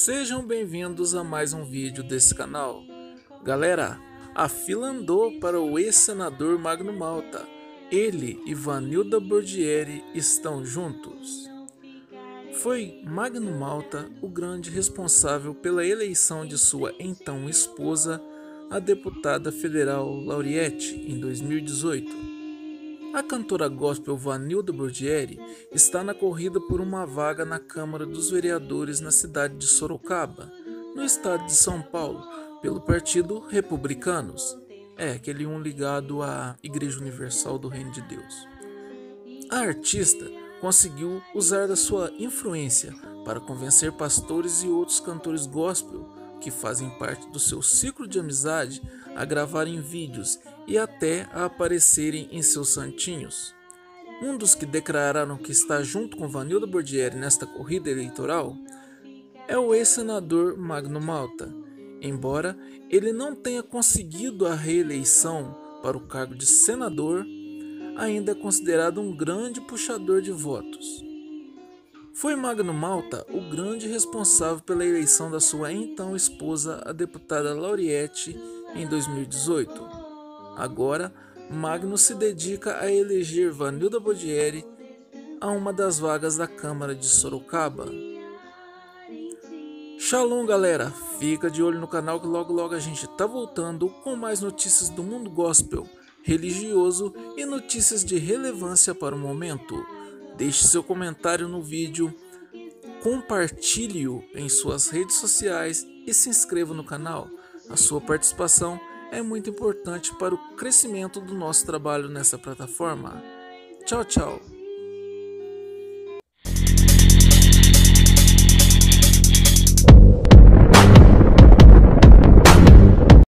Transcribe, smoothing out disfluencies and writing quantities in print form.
Sejam bem-vindos a mais um vídeo desse canal. Galera, a fila andou para o ex-senador Magno Malta. Ele e Vanilda Bordieri estão juntos. Foi Magno Malta o grande responsável pela eleição de sua então esposa, a deputada federal Lauriette, em 2018. A cantora gospel Vanilda Bordieri está na corrida por uma vaga na Câmara dos Vereadores na cidade de Sorocaba, no estado de São Paulo, pelo Partido Republicanos. Aquele ligado à Igreja Universal do Reino de Deus. A artista conseguiu usar da sua influência para convencer pastores e outros cantores gospel que fazem parte do seu ciclo de amizade a gravarem vídeos e até a aparecerem em seus santinhos. Um dos que declararam que está junto com Vanilda Bordieri nesta corrida eleitoral é o ex-senador Magno Malta. Embora ele não tenha conseguido a reeleição para o cargo de senador, ainda é considerado um grande puxador de votos. Foi Magno Malta o grande responsável pela eleição da sua então esposa, a deputada Lauriette, em 2018. Agora, Magno se dedica a eleger Vanilda Bordieri a uma das vagas da Câmara de Sorocaba. Shalom, galera! Fica de olho no canal que logo a gente tá voltando com mais notícias do mundo gospel, religioso e notícias de relevância para o momento. Deixe seu comentário no vídeo, compartilhe-o em suas redes sociais e se inscreva no canal. A sua participação é muito importante para o crescimento do nosso trabalho nessa plataforma. Tchau, tchau!